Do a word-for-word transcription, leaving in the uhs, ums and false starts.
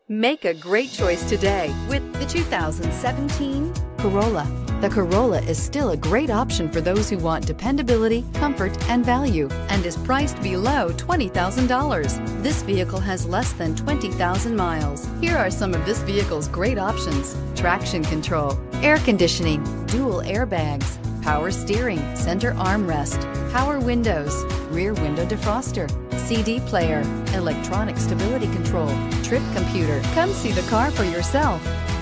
Make a great choice today with the two thousand seventeen Corolla. The Corolla is still a great option for those who want dependability, comfort, and value, and is priced below twenty thousand dollars. This vehicle has less than twenty thousand miles. Here are some of this vehicle's great options: traction control, air conditioning, dual airbags, power steering, center armrest, power windows, rear window defroster, C D player, electronic stability control, trip computer. Come see the car for yourself.